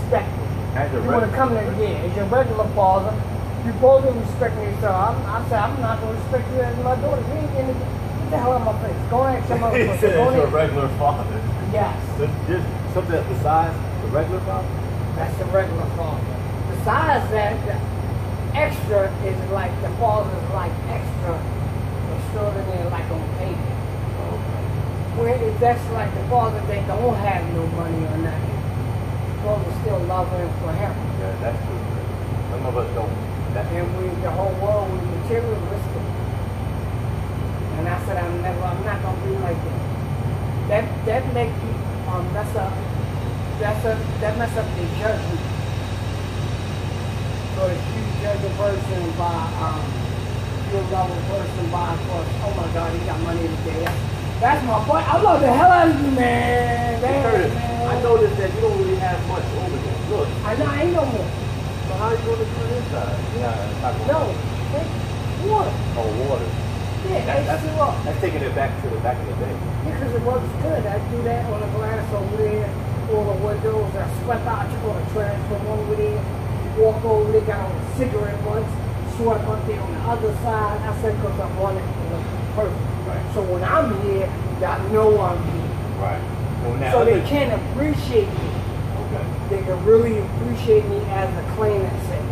respect me. As a You want to come there, yeah, as your regular father, you both will respect me. So I said, I'm not going to respect you as my daughter. You ain't getting get the hell out of my face. Go ahead, some other He person. said Go it's your ahead. regular father. Yes. So just something that's besides the regular father? That's the regular father. Besides that, the extra is like the father's like extraordinary, like on paper. Okay. Where if that's like the father that don't have no money or nothing, the father still love him for him. Yeah, that's true. Some of us don't. And the whole world was materialistic. And I said, I'm not gonna be like that. That make you mess up the judgment. So if you judge a person by you love a person by oh my God, he got money today. That's my boy. I love the hell out of you, man. Curtis, Man. I noticed that you don't really have much over there. Look. I know, I ain't no more. So how are you going to turn inside? No, take water. Oh, water. Yeah, H2O. That's taking it back to the back of the day. Because it works good. I do that on the glass over there, all the windows. I swept out, you go to trash from over there. Walk over there, got on the cigarette butts, swept up there on the other side. I said, because I want it to look perfect. Right. So when I'm here, y'all know I'm here. Right. So they can appreciate me. Okay. They can really appreciate me as a cleaner. Say,